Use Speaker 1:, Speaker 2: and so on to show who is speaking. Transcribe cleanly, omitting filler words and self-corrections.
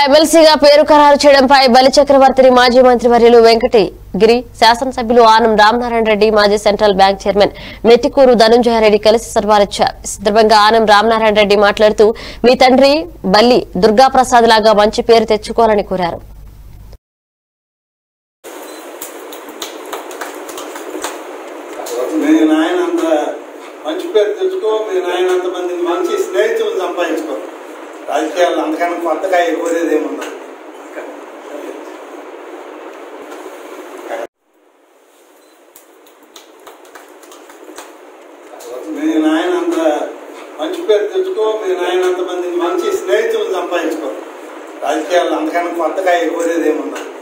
Speaker 1: ఎమ్మెల్సీగా పేరు ఖరారు చేయడంపై బలి చక్రవర్తిని మాజీ మంత్రివర్యులు వెంకటగిరి, శాసనసభ్యులు ఆనం రామనారాయణ రెడ్డి, మాజీ central bank chairman Mettikuru Dhanunjaya Reddy కలిసి సన్మానించారు. ఈ సందర్భంగా ఆనం రామనారాయణ రెడ్డి మాట్లాడుతూ మీ తండ్రి బల్లి దుర్గాప్రసాద్ లాగా మంచి పేరు తెచ్చుకోవాలని కోరారు.
Speaker 2: మంచి పేరు తెచ్చుకో, మీ నాయన అంతమంది మంచి స్నేహితులను సంపాదించుకో. రాజకీయాలు అంతకన్నా కొత్తగా కోరేదేమున్నా. మీ నాయన అంత మంచి పేరు తెచ్చుకో, మీ నాయన అంతమంది మంచి స్నేహితులను సంపాదించుకో. రాజకీయాలు అంతకన్నా కొత్తగా కోరేదేమున్నా.